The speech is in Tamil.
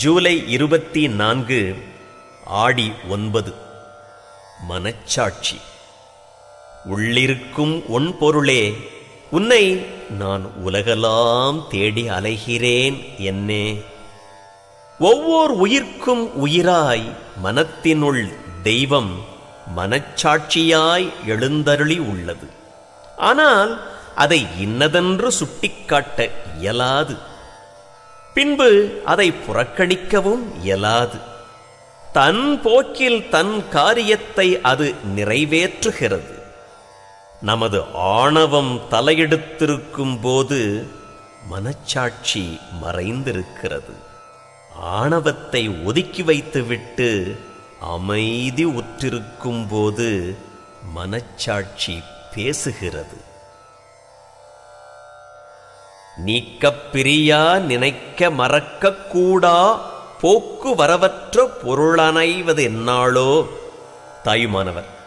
ஜூலை 24 ஆடி 9. மனச்சாட்சி. உள்ளிருக்கும் உன் பொருளே, உன்னை நான் உலகெல்லாம் தேடி அலைகிறேன் என்னே. ஒவ்வொரு உயிர்க்கும் உயிராய் மனத்தினுள் தெய்வம் மனச்சாட்சியாய் எழுந்தருளி உள்ளது. ஆனால் அதை இன்னதென்று சுட்டிக்காட்ட இயலாது. பின்பு அதை புறக்கணிக்கவும் இயலாது. தன் போக்கில் தன் காரியத்தை அது நிறைவேற்றுகிறது. நமது ஆணவம் தலையெடுத்திருக்கும் போது மனச்சாட்சி மறைந்திருக்கிறது. ஆணவத்தை ஒதுக்கி வைத்துவிட்டு அமைதி உற்றிருக்கும் போது மனச்சாட்சி பேசுகிறது. நீக்கப் பிரியா நினைக்க மறக்க கூடா போக்கு வரவற்ற பொருளனைவது என்னாளோ. தாயுமானவர்.